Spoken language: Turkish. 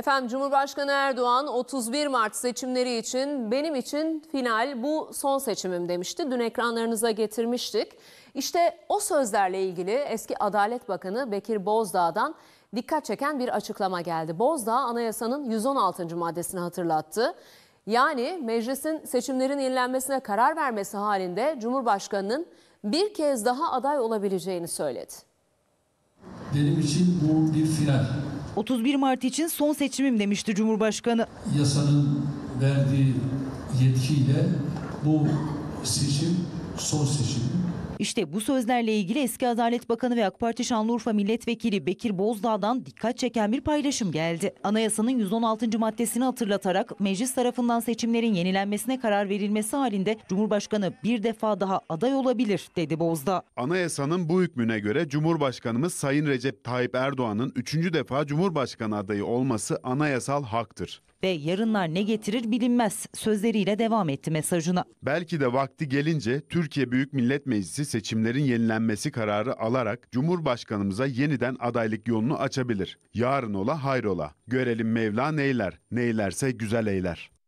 Efendim Cumhurbaşkanı Erdoğan 31 Mart seçimleri için benim için final bu son seçimim demişti. Dün ekranlarınıza getirmiştik. İşte o sözlerle ilgili eski Adalet Bakanı Bekir Bozdağ'dan dikkat çeken bir açıklama geldi. Bozdağ anayasanın 116. maddesini hatırlattı. Yani meclisin seçimlerin yenilenmesine karar vermesi halinde Cumhurbaşkanı'nın bir kez daha aday olabileceğini söyledi. Benim için bu bir final. 31 Mart için son seçimim demişti Cumhurbaşkanı. Yasanın verdiği yetkiyle bu seçim son seçim. İşte bu sözlerle ilgili eski Adalet Bakanı ve AK Parti Şanlıurfa Milletvekili Bekir Bozdağ'dan dikkat çeken bir paylaşım geldi. Anayasanın 116. maddesini hatırlatarak meclis tarafından seçimlerin yenilenmesine karar verilmesi halinde Cumhurbaşkanı bir defa daha aday olabilir dedi Bozdağ. Anayasanın bu hükmüne göre Cumhurbaşkanımız Sayın Recep Tayyip Erdoğan'ın 3. defa Cumhurbaşkanı adayı olması anayasal haktır. Ve yarınlar ne getirir bilinmez sözleriyle devam etti mesajına. Belki de vakti gelince Türkiye Büyük Millet Meclisi seçimlerin yenilenmesi kararı alarak Cumhurbaşkanımıza yeniden adaylık yolunu açabilir. Yarın ola hayrola. Görelim Mevla neyler, neylerse güzel eyler.